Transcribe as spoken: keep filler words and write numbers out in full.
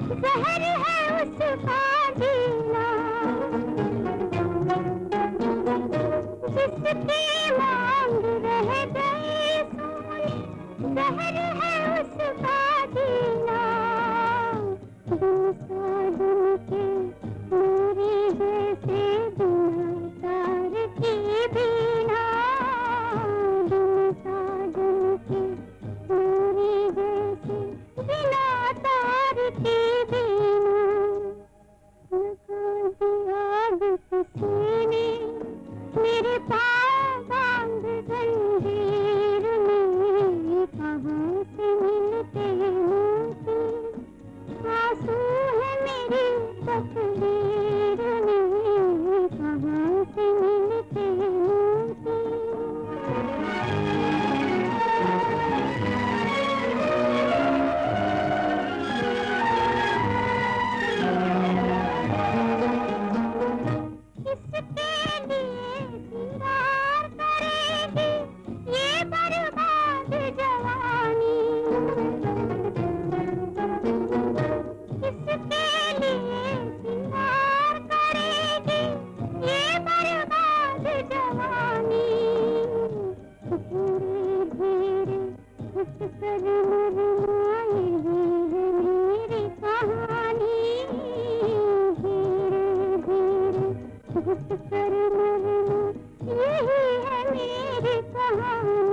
जहर है उसका जीना, जिसकी मांग रह गई सोनी, जहर है उसका जीना। दिल सा दिल के मेरे जैसे बिना तार की बीना, दिल सा दिल के मेरे जैसे बिना तार की बीना। लगा दिया आग किसी ने मेरे पाँव बांध जंजीर में, कहाँ से मिलते मोती, आंसू है मेरी तकदीर में, कहाँ से मिलते मोती। किसके लिए सिंगार करेगी ये बर्बाद जवानी, किसके लिए सिंगार करेगी ये बर्बाद जवानी। धीरे धीरे उठ कर मुरझाई है मेरी कहानी, धीरे धीरे उठ कर मरना यही है मेरी कहानी।